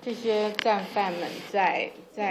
这些战犯们在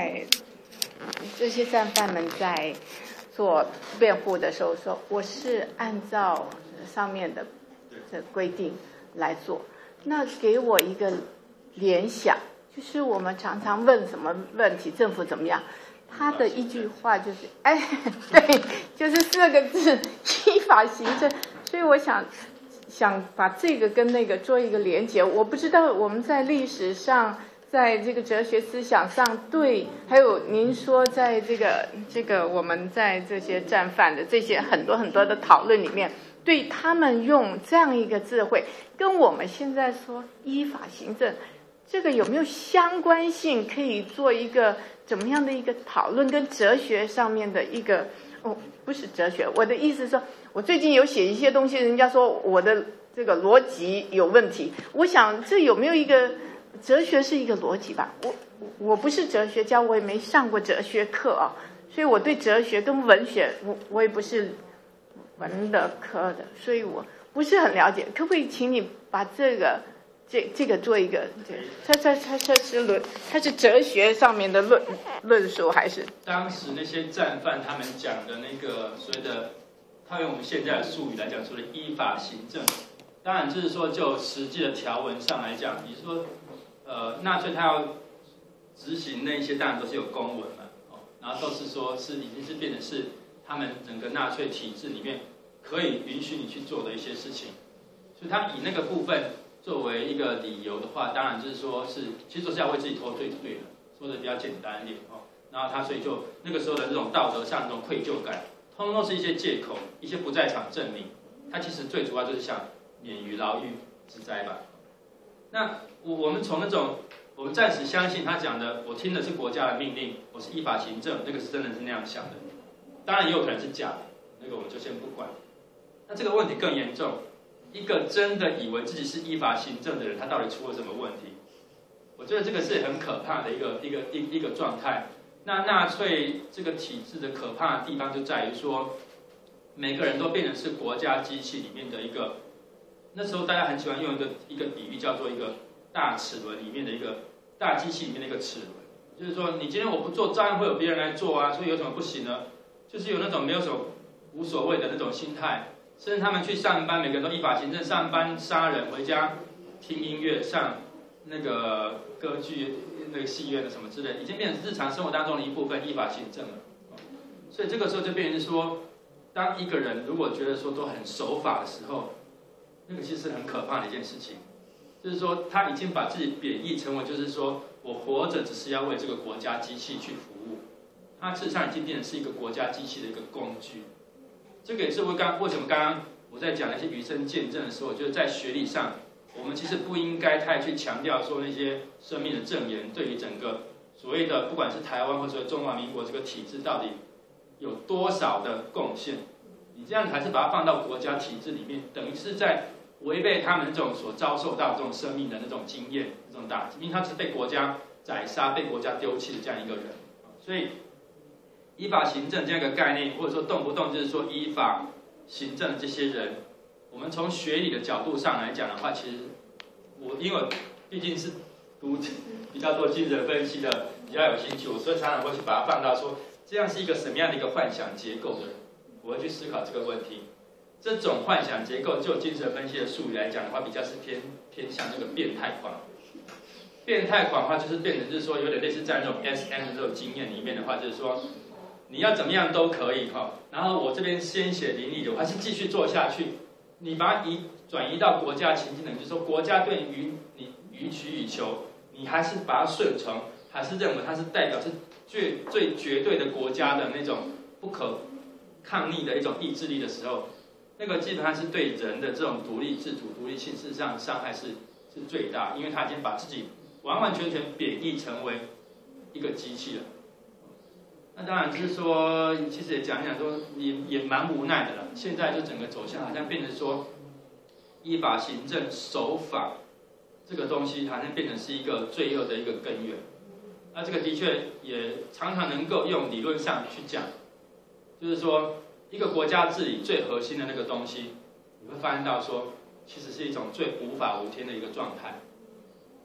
做辩护的时候说，我是按照上面的规定来做。那给我一个联想，就是我们常常问什么问题，政府怎么样？他的一句话就是，对，就是4个字，依法行政。所以我想把这个跟那个做一个连结。我不知道我们在历史上，在这个哲学思想上，对，还有您说在这个我们在这些战犯的这些很多很多的讨论里面，对他们用这样一个智慧，跟我们现在说依法行政，这个有没有相关性？可以做一个怎么样的一个讨论，跟哲学上面的一个不是哲学，我的意思是说，我最近有写一些东西，人家说我的这个逻辑有问题。我想这有没有一个哲学是一个逻辑吧？我不是哲学家，我也没上过哲学课啊，所以我对哲学跟文学，我也不是文的科的，所以我不是很了解。可不可以请你把这个做一个，它是哲学上面的论述，还是当时那些战犯他们讲的那个所谓的，套用我们现在的术语来讲，说的依法行政，当然就是说就实际的条文上来讲，比如说纳粹他要执行那一些，当然都是有公文嘛，然后都是说是已经是变成是他们整个纳粹体制里面可以允许你去做的一些事情，所以他以那个部分作为一个理由的话，当然就是说其实都是要为自己脱罪的，说的比较简单一点然后他所以就那个时候的这种道德上的这种愧疚感，通通都是一些借口，一些不在场证明。他其实最主要就是想免于牢狱之灾吧。那我们从那种我们暂时相信他讲的，我听的是国家的命令，我是依法行政，那个是真的是那样想的。当然也有可能是假的，那个我们就先不管。那这个问题更严重。一个真的以为自己是依法行政的人，他到底出了什么问题？我觉得这个是很可怕的一个状态。那纳粹这个体制的可怕的地方就在于说，每个人都变成是国家机器里面的一个。那时候大家很喜欢用一个比喻，叫做一个大齿轮里面的一个大机器里面的一个齿轮，就是说你今天我不做，照样会有别人来做啊，所以有什么不行呢？就是有那种没有什么无所谓的那种心态。甚至他们去上班，每个人都依法行政，上班杀人，回家听音乐，上那个歌剧、那个戏院的什么之类，已经变成日常生活当中的一部分，依法行政了。所以这个时候就变成说，当一个人如果觉得说都很守法的时候，那个其实是很可怕的一件事情。就是说他已经把自己贬义成为，就是说我活着只是要为这个国家机器去服务，他事实上已经变成是一个国家机器的一个工具。这个也是为什么刚刚我在讲那些余生见证的时候，就是在学理上，我们其实不应该太去强调说那些生命的证言对于整个所谓的不管是台湾或者中华民国这个体制到底有多少的贡献。你这样还是把它放到国家体制里面，等于是在违背他们这种所遭受到这种生命的那种经验、这种打击，因为他是被国家宰杀、被国家丢弃的这样一个人，所以。依法行政这样一个概念，或者说动不动就是说依法行政的这些人，我们从学理的角度上来讲的话，其实因为我毕竟是读比较多精神分析的，比较有兴趣，所以常常会去把它放到说，这样是一个什么样的一个幻想结构的人，我会去思考这个问题。这种幻想结构，就精神分析的术语来讲的话，比较是偏向那个变态狂。变态狂的话，就是变成就是说有点类似在那种 SM 的这种经验里面的话，就是说。你要怎么样都可以然后我这边鲜血淋漓的，我还是继续做下去。你把它转移到国家情境的，就是说国家对于你予取予求，你还是把它顺从，还是认为它是代表是最绝对的国家的那种不可抗逆的一种意志力的时候，那个基本上是对人的这种独立自主、独立性，事实上伤害是最大，因为他已经把自己完完全全贬义成为一个机器了。那当然就是说，其实也讲一讲说，也蛮无奈的了。现在就整个走向好像变成说，依法行政、守法这个东西，好像变成是一个罪恶的一个根源。那这个的确也常常能够用理论上去讲，就是说，一个国家治理最核心的那个东西，你会发现到说，其实是一种最无法无天的一个状态。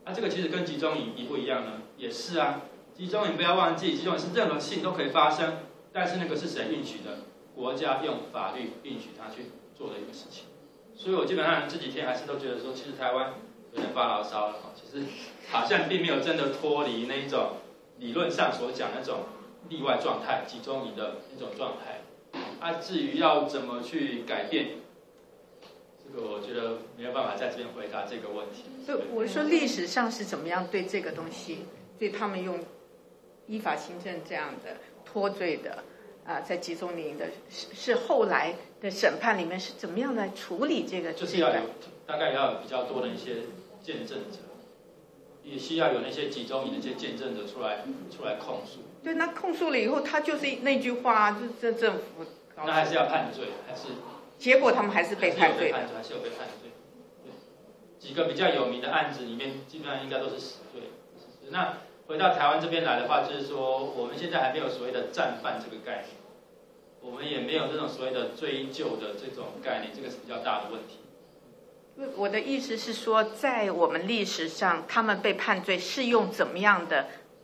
这个其实跟集中营一不一样呢？也是啊，集中营不要忘记，集中营是任何事情都可以发生，但是那个是谁允许的？国家用法律允许他去做的一个事情。所以我基本上这几天还是都觉得说，其实台湾有点发牢骚了，其实好像并没有真的脱离那一种理论上所讲那种例外状态、集中营的一种状态。至于要怎么去改变，这个我觉得没有办法在这边回答这个问题。 所以我说历史上是怎么样对这个东西，对他们用依法行政这样的脱罪的在集中营的，是后来的审判里面是怎么样来处理这个？ 就是要有大概要有比较多的一些见证者，也需要有那些集中营的一些见证者出来控诉。 对，那控诉了以后，他就是那句话，这政府。 那还是要判罪，还是？ 结果他们还是被判罪， 还是有被判罪。对，几个比较有名的案子里面，基本上应该都是死罪。那回到台湾这边来的话，就是说我们现在还没有所谓的战犯这个概念，我们也没有这种所谓的追究的这种概念，这个是比较大的问题。 我的意思是说，在我们历史上，他们被判罪是用怎么样的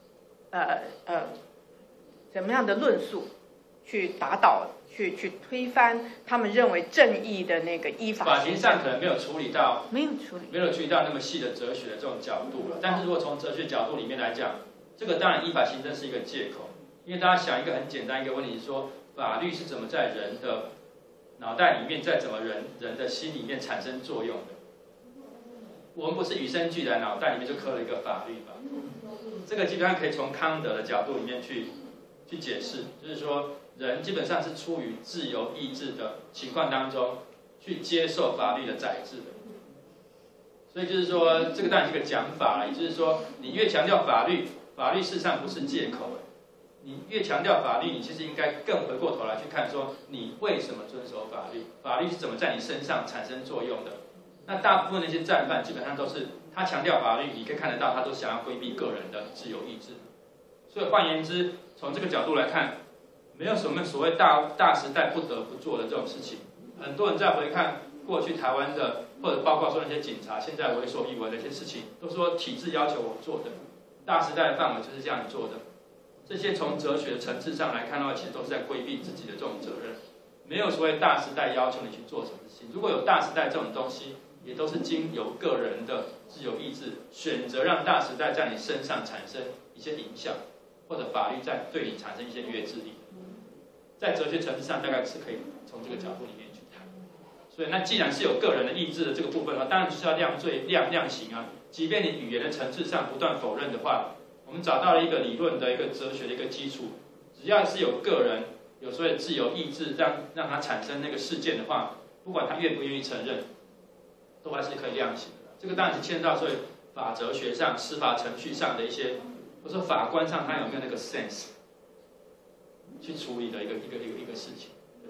论述去打倒？去推翻他们认为正义的那个依法。 法庭上可能没有处理到那么细的哲学的这种角度了。但是如果从哲学角度里面来讲，这个当然依法行政是一个借口，因为大家想一个很简单一个问题，说法律是怎么在人的脑袋里面，在怎么人的心里面产生作用的？我们不是与生俱来脑袋里面就刻了一个法律吧？这个基本上可以从康德的角度里面去解释，就是说。人基本上是出于自由意志的情况当中，去接受法律的宰制的。所以就是说，这个当然是一个讲法了，也就是说，你越强调法律，法律事实上不是借口。你越强调法律，你其实应该更回过头来去看说，你为什么遵守法律？法律是怎么在你身上产生作用的？那大部分那些战犯基本上都是他强调法律，你可以看得到，他都想要规避个人的自由意志。所以换言之，从这个角度来看。没有什么所谓大时代不得不做的这种事情。很多人在回看过去台湾的，或者包括说那些警察现在为所欲为的一些事情，都说体制要求我做的，大时代的范围就是这样做的。这些从哲学的层次上来看的话，其实都是在规避自己的这种责任。没有所谓大时代要求你去做什么事情。如果有大时代这种东西，也都是经由个人的自由意志选择让大时代在你身上产生一些影响，或者法律在对你产生一些约制力。在哲学层次上，大概是可以从这个角度里面去谈。所以，那既然是有个人的意志的这个部分的话，当然就是要量罪、量刑啊。即便你语言的层次上不断否认的话，我们找到了一个理论的一个哲学的一个基础。只要是有个人有所谓的自由意志，让他产生那个事件的话，不管他愿不愿意承认，都还是可以量刑的。这个当然是牵到所谓法哲学上、司法程序上的一些，或者说法官上他有没有那个 sense。去处理的一个事情，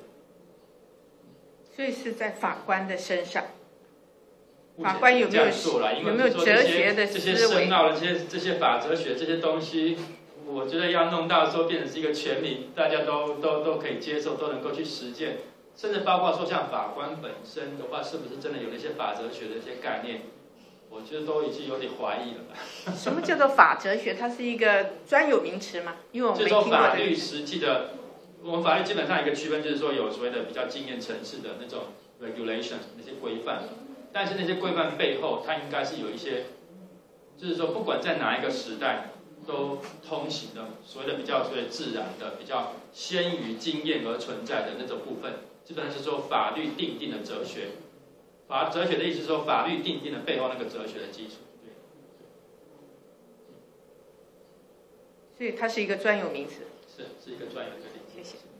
所以是在法官的身上，法官有没有哲学的思维？ 这些深奥的这些法哲学这些东西，我觉得要弄到说变成是一个全民，大家都可以接受，都能够去实践，甚至包括说像法官本身的话，是不是真的有那些法哲学的一些概念？我觉得都已经有点怀疑了。 什么叫做法哲学？它是一个专有名词吗？因为我们没听过。 就是说法律实际的，我们法律基本上一个区分就是说有所谓的比较经验层次的那种 regulation 那些规范，但是那些规范背后，它应该是有一些，就是说不管在哪一个时代都通行的所谓的比较所谓自然的、比较先于经验而存在的那种部分，基本上是说法律定的哲学。法哲学的意思是说，法律定的背后那个哲学的基础，对。 所以它是一个专有名词。 是一个专有的名词。 谢谢。